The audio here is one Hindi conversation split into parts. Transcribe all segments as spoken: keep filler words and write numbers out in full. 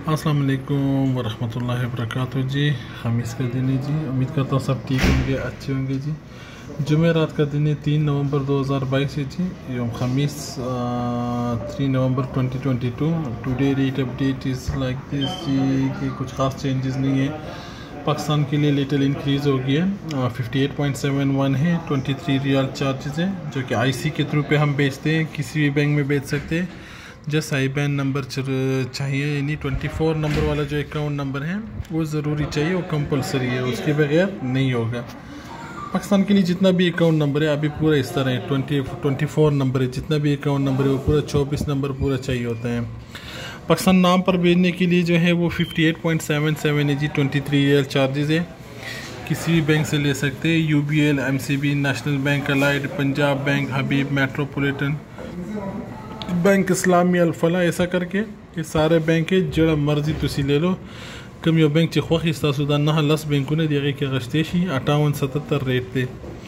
अस्सलाम वालेकुम वरहमतुल्लाहि वबरकातुहू जी। खमीस का दिन है जी। उम्मीद करता हूँ सब ठीक होंगे, अच्छे होंगे जी। जुमेरात का दिन है, तीन नवंबर दो हज़ार बाईस है जी। योम खमीस three November twenty twenty two. Today rate update is like this जी कि कुछ ख़ास चेंजेस नहीं है। पाकिस्तान के लिए लिटिल इंक्रीज़ हो गया है, fifty eight point seven one है। ट्वेंटी थ्री रियाल चार्जेस है जो कि आईसी के थ्रू पे हम बेचते हैं, किसी भी बैंक में बेच सकते हैं। जस्ट आई बैन नंबर चाहिए, यानी ट्वेंटी फोर नंबर वाला जो अकाउंट नंबर है वो ज़रूरी चाहिए, वो कंपलसरी है, उसके बगैर नहीं होगा। पाकिस्तान के लिए जितना भी अकाउंट नंबर है अभी पूरा इस तरह है, ट्वेंटी ट्वेंटी फोर नंबर है, जितना भी अकाउंट नंबर है वो पूरा चौबीस नंबर पूरा चाहिए होता है। पाकिस्तान नाम पर भेजने के लिए जो है वो fifty eight point seven seven है जी। ट्वेंटी थ्री रियल चार्जेस है, किसी भी बैंक से ले सकते हैं, U B L, M C B, national bank, Allied, Punjab bank, Habib, Metropolitan bank, इस्लामी, अल्फला, ऐसा करके ये सारे बैंक है। जड़ा मर्जी तुसी ले लो, कम यो बैंक खुख सुदा ना लस बैंकों ने दिए के गश्तेशी अठावन सतहत्तर रेट थे,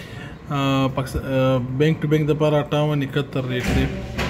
बैंक टू बैंक दपारा अठावन इकहत्तर रेट थे।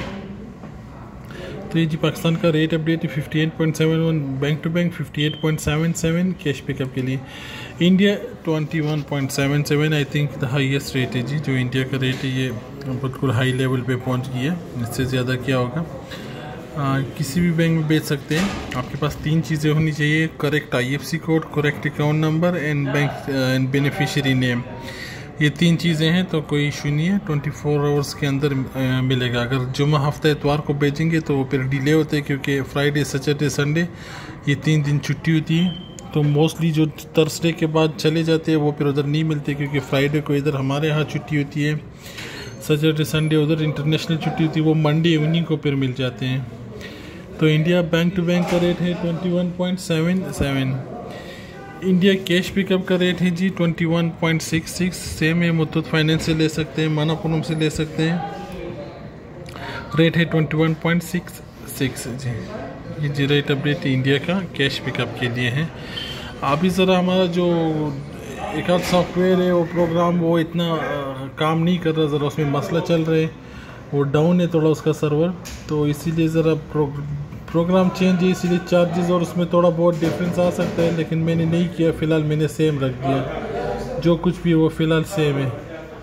तो ये जी पाकिस्तान का रेट अपडेट है fifty eight point seven one bank to bank, fifty eight point seven seven cash pickup के लिए। India twenty one point seven seven I think the highest rate है जी। जो इंडिया का रेट है ये बिल्कुल हाई लेवल पे पहुंच गई है, इससे ज़्यादा क्या होगा। आ, किसी भी बैंक में बेच सकते हैं। आपके पास तीन चीज़ें होनी चाहिए, correct IFC code, correct account number and bank and beneficiary name. ये तीन चीज़ें हैं तो कोई इशू नहीं है, ट्वेंटी फोर आवर्स के अंदर आ, मिलेगा। अगर जुम्मा हफ्ता इतवार को भेजेंगे तो फिर डिले होते हैं, क्योंकि फ्राइडे, सैटरडे, संडे ये तीन दिन छुट्टी होती है। तो मोस्टली जो थर्सडे के बाद चले जाते हैं वो फिर उधर नहीं मिलते, क्योंकि फ्राइडे को इधर हमारे यहाँ छुट्टी होती है, सैटरडे संडे उधर इंटरनेशनल छुट्टी होती है, वो मंडे उन्हीं को फिर मिल जाते हैं। तो इंडिया बैंक टू बैंक का रेट है twenty one point seven seven. India cash pickup का रेट है जी twenty one point six six. Same है, मुथूट फाइनेंस से ले सकते हैं, मनापुरम से ले सकते हैं, रेट है twenty one point six six जी। ये जी रेट अपडेट इंडिया का कैश पिकअप के लिए है। अभी ज़रा हमारा जो एक आध सॉफ्टवेयर है वो प्रोग्राम वो इतना आ, काम नहीं कर रहा, ज़रा उसमें मसला चल रहा है, वो डाउन है थोड़ा उसका सर्वर, तो इसीलिए ज़रा प्रो, प्रोग्राम चेंज है, इसीलिए चार्जेस और उसमें थोड़ा बहुत डिफरेंस आ सकता है। लेकिन मैंने नहीं किया, फ़िलहाल मैंने सेम रख दिया, जो कुछ भी वो फ़िलहाल सेम है,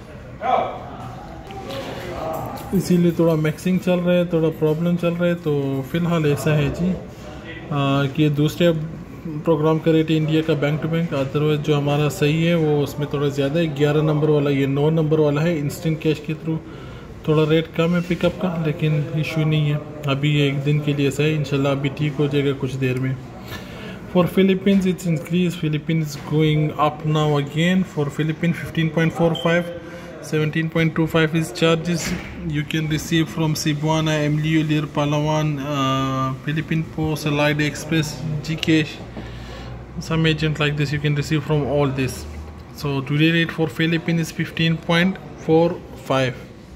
इसीलिए थोड़ा मैक्सिंग चल रहा है, थोड़ा प्रॉब्लम चल रहा है। तो फ़िलहाल ऐसा है जी आ, कि दूसरे प्रोग्राम का रेट इंडिया का बैंक टू बैंक, अदरवाइज जो हमारा सही है वो उसमें थोड़ा ज़्यादा है, ग्यारह नंबर वाला, ये नौ नंबर वाला है। इंस्टेंट कैश के थ्रू थोड़ा रेट कम है पिकअप का, लेकिन इशू नहीं है, अभी ये एक दिन के लिए ऐसा है, इंशाल्लाह अभी ठीक हो जाएगा कुछ देर में। For Philippines it's increase, Philippines going up now again. For Philippine fifteen point four five, seventeen point two five is charges you can receive from Cebuana, Emilio Lir, Palawan, uh, Philippine Post, Allied Express, Gcash, some agent like this you can receive from all this. So today rate for Philippines is fifteen point four five.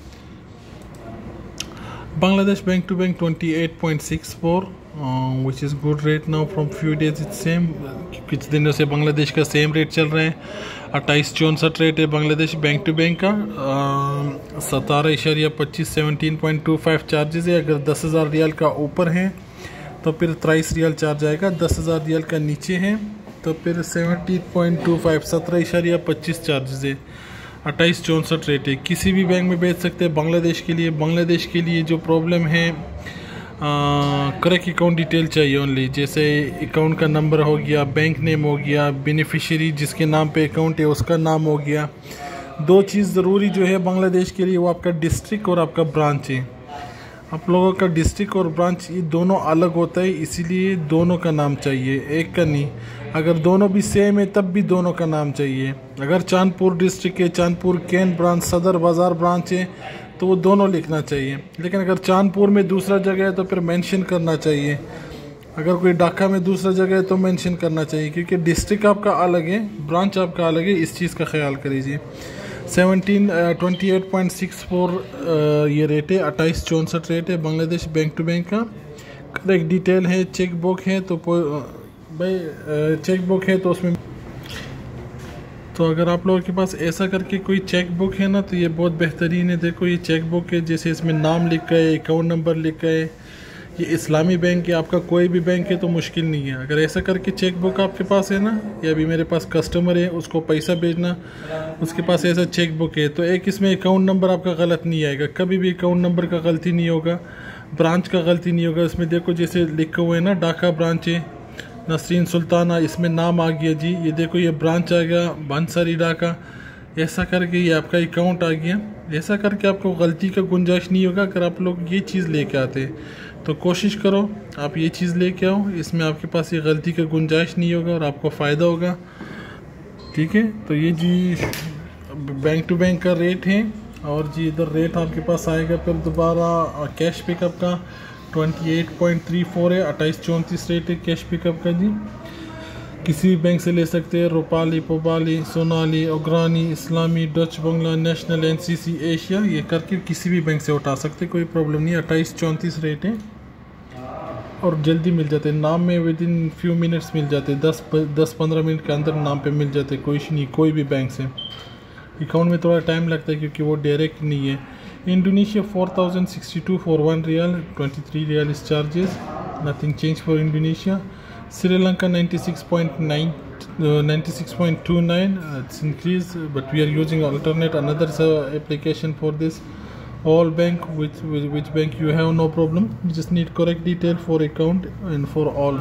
Bangladesh bank to bank twenty-eight point six four, uh, which is good rate now. From few days it's same, कुछ दिनों से बांग्लादेश का सेम रेट चल रहा है। अट्ठाईस चौंसठ रेट है बांग्लादेश बैंक टू बैंक का, सतारह इशारिया पच्चीस, seventeen point two five charges है। अगर दस हज़ार रियाल का ऊपर है तो फिर तेईस रियाल चार्ज आएगा, दस हज़ार रियाल का नीचे है तो फिर सेवनटीन पॉइंट टू फाइव, सत्रह इशारिया पच्चीस चार्जेस है। अट्ठाईस चौंसठ रेट है, किसी भी बैंक में बेच सकते हैं। बांग्लादेश के लिए बांग्लादेश के लिए जो प्रॉब्लम है, करेक्ट अकाउंट डिटेल चाहिए ओनली, जैसे अकाउंट का नंबर हो गया, बैंक नेम हो गया, बेनिफिशियरी जिसके नाम पे अकाउंट है उसका नाम हो गया। दो चीज़ ज़रूरी जो है बांग्लादेश के लिए, वो आपका डिस्ट्रिक्ट और आपका ब्रांच है। आप लोगों का डिस्ट्रिक्ट और ब्रांच ये दोनों अलग होता है, इसीलिए दोनों का नाम चाहिए, एक का नहीं। अगर दोनों भी सेम है तब भी दोनों का नाम चाहिए। अगर चांदपुर डिस्ट्रिक्ट है, चांदपुर कैन ब्रांच, सदर बाज़ार ब्रांच है तो वो दोनों लिखना चाहिए। लेकिन अगर चांदपुर में दूसरा जगह है तो फिर मेंशन करना चाहिए, अगर कोई ढाका में दूसरा जगह है तो मेंशन करना चाहिए, क्योंकि डिस्ट्रिक्ट आपका अलग है, ब्रांच आपका अलग है, इस चीज़ का ख्याल करिए। Seventeen twenty eight point six four ये रेट है, अट्ठाईस चौंसठ रेट है बांग्लादेश बैंक टू बैंक का। करेक्ट डिटेल है, चेक बुक है तो भाई चेक बुक है तो उसमें, तो अगर आप लोगों के पास ऐसा करके कोई चेक बुक है ना तो ये बहुत बेहतरीन है। देखो ये चेक बुक है, जैसे इसमें नाम लिखा है, अकाउंट नंबर लिखा है, ये इस्लामी बैंक है, आपका कोई भी बैंक है तो मुश्किल नहीं है। अगर ऐसा करके चेक बुक आपके पास है ना, या अभी मेरे पास कस्टमर है उसको पैसा भेजना, उसके पास ऐसा चेक बुक है, तो एक इसमें अकाउंट नंबर आपका गलत नहीं आएगा, कभी भी अकाउंट नंबर का गलती नहीं होगा, ब्रांच का गलती नहीं होगा। इसमें देखो जैसे लिखा हुआ है ना, ढाका ब्रांच है, नसरीन सुल्ताना, इसमें नाम आ गया जी, ये देखो ये ब्रांच आ गया बंसरी ढाका, ऐसा करके ये आपका अकाउंट आ गया। ऐसा करके आपको गलती का गुंजाइश नहीं होगा अगर आप लोग ये चीज़ लेके आते हैं। तो कोशिश करो आप ये चीज़ लेके आओ, इसमें आपके पास ये गलती का गुंजाइश नहीं होगा और आपको फ़ायदा होगा। ठीक है, तो ये जी बैंक टू बैंक का रेट है। और जी इधर रेट आपके पास आएगा फिर दोबारा कैश पिकअप का अट्ठाईस पॉइंट तीन चार है, अट्ठाईस चौंतीस रेट है कैश पिकअप का जी। किसी भी बैंक से ले सकते हैं, Rupali, Pubali, Sonali, Agrani, Islami, Dutch Bangla, National, NCC, Asia, ये करके किसी भी बैंक से उठा सकते हैं, कोई प्रॉब्लम नहीं है। अट्ठाईस चौंतीस रेट है और जल्दी मिल जाते हैं, नाम में विद इन फ्यू मिनट्स मिल जाते हैं, दस दस पंद्रह मिनट के अंदर नाम पे मिल जाते हैं, कोई नहीं कोई भी बैंक से। अकाउंट में थोड़ा टाइम लगता है क्योंकि वो डायरेक्ट नहीं है। Indonesia four thousand sixty two for one riyal, twenty three riyal is charges, nothing change for Indonesia. Sri Lanka ninety six point nine, ninety six point two nine, it's increased, but we are using alternate another uh, application for this. All bank, which, which which bank you have no problem, you just need correct detail for account and for all.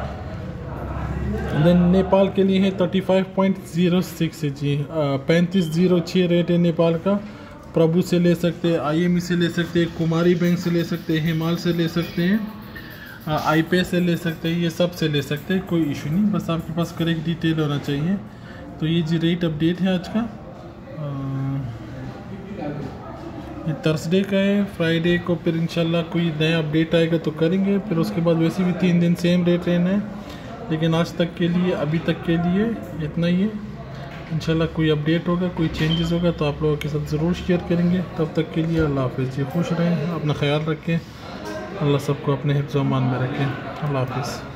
Then Nepal के लिए है thirty five point zero six है जी, पैंतीस जीरो छः रेट है नेपाल का। प्रभु से ले सकते हैं, आईएमई से ले सकते हैं, कुमारी बैंक से ले सकते हैं, हिमाल से ले सकते हैं, आई पे से ले सकते हैं, ये सब से ले सकते हैं, कोई इशू नहीं, बस आपके पास करेक्ट डिटेल होना चाहिए। तो ये जी रेट अपडेट है आज का, ये थर्सडे का है। फ्राइडे को फिर इंशाल्लाह कोई नया अपडेट आएगा तो करेंगे, फिर उसके बाद वैसे भी तीन दिन सेम रेट रहना है, लेकिन आज तक के लिए, अभी तक के लिए इतना ही है। इंशाल्लाह कोई अपडेट होगा, कोई चेंजेस होगा तो आप लोगों के साथ ज़रूर शेयर करेंगे। तब तक के लिए अल्लाह हाफ़िज़ जी, खुश रहें, अपना ख्याल रखें, अल्लाह सबको अपने हिफ्ज़-ओ-अमान में रखें। अल्लाह हाफ़िज़।